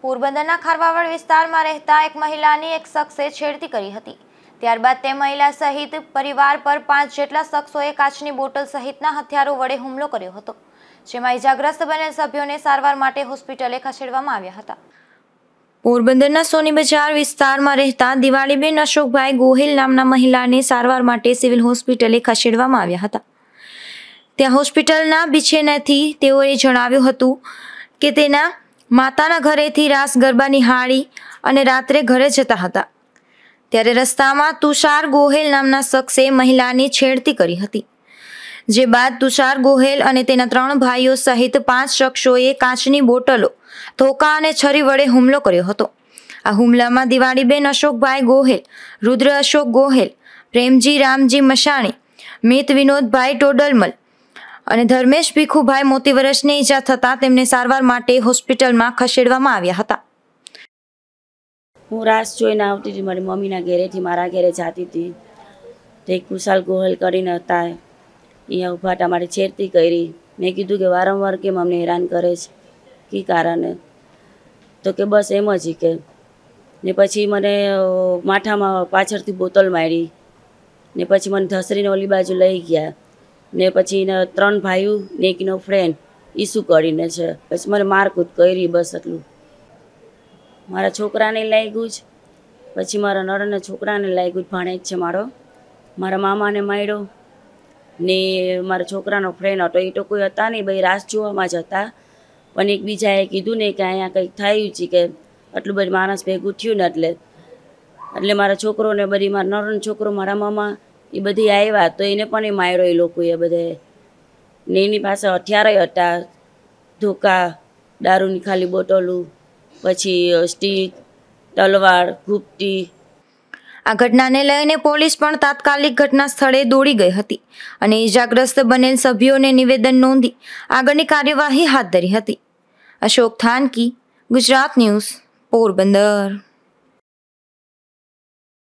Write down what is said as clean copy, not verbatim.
પોરબંદરના ખારવાવાડ વિસ્તારમાં રહેતા એક મહિલાની એક શખ્સે છેડતી કરી હતી। ત્યારબાદ તે મહિલા સહિત પરિવાર પર 5 જેટલા શખ્સોએ કાચની બોટલ સહિતના હથિયારો વડે હુમલો કર્યો હતો, જેમાં ઇજાગ્રસ્ત બનેલ સભ્યોને સારવાર માટે હોસ્પિટલે ખસેડવામાં આવ્યા હતા। પોરબંદરના સોની બજાર વિસ્તારમાં રહેતા દિવાળીબેન અશોકભાઈ ગોહિલ નામના મહિલાને સારવાર માટે સિવિલ હોસ્પિટલે ખસેડવામાં આવ્યા હતા। ત્યાં હોસ્પિટલના બિછેનાથી તેઓએ જણાવ્યું હતું કે તેના માતાના ઘરેથી રાસ ગરબા નિહાળી અને રાત્રે ઘરે જતા હતા, ત્યારે રસ્તામાં તુષાર ગોહેલ નામના શખ્સે મહિલાની છેડતી કરી હતી, જે બાદ તુષાર ગોહેલ અને તેના 3 ભાઈઓ સહિત 5 શખ્સોએ કાચની બોટલો, ધોકા અને છરી વડે હુમલો કર્યો હતો। આ હુમલામાં દિવાળીબેન અશોકભાઈ ગોહેલ, રુદ્ર અશોક ગોહેલ, પ્રેમજી રામજી મશાણી, મિત વિનોદભાઈ ટોડલમલ અને ધર્મેશ ભીખુભાઈ મોતીવરસને ઈજા થતાં તેમને સારવાર માટે હોસ્પિટલમાં ખસેડવામાં આવ્યા હતા। હું રાસ જોઈને આવતી હતી, મારી મમ્મીના ઘરેથી મારા ઘરે જતી હતી, તે કુશાલ ગોહેલ કરીને હતા, અહીંયા ઊભા હતા, મારી છેડતી કરી। મેં કીધું કે વારંવાર કેમ અમને હેરાન કરે છે, કી કારણે? તો કે બસ એમ જ કે ને પછી મને માથામાં પાછળથી બોતલ મારી ને પછી મને ધસરીને ઓલી બાજુ લઈ ગયા ને પછી એના 3 ભાઈઓ ને એકનો ફ્રેન્ડ ઈસુ કરીને છે, પછી મને મારકૂટ કરી, બસ એટલું। મારા છોકરાને લાગ્યું જ, પછી મારા નળના છોકરાને લાગ્યું જ, ભાણેજ છે મારો, મારા મામાને માર્યો ને મારા છોકરાનો ફ્રેન્ડ હતો, એ તો કોઈ હતા નહીં, ભાઈ રાસ જોવામાં જ હતા, પણ એકબીજાએ કીધું ને કે અહીંયા કંઈક થયું છે, કે આટલું બધું માણસ ભેગું થયું ને એટલે મારા છોકરોને બધી, મારા નળનો છોકરો, મારા મામા એ બધી આવ્યા તો એને પણ એ માર્યો એ લોકોએ બધે ને એની પાસે હથિયારો હતા, ધોકા, દારૂની ખાલી બોટલું, પછી સ્ટીક, તલવાર, ઘૂપટી। આ ઘટનાને લઈને પોલીસ પણ તાત્કાલિક ઘટના સ્થળે દોડી ગઈ હતી અને ઇજાગ્રસ્ત બનેલ સભ્યોને નિવેદન નોંધી આગળની કાર્યવાહી હાથ ધરી હતી। અશોક થાનકી, ગુજરાત ન્યૂઝ, પોરબંદર।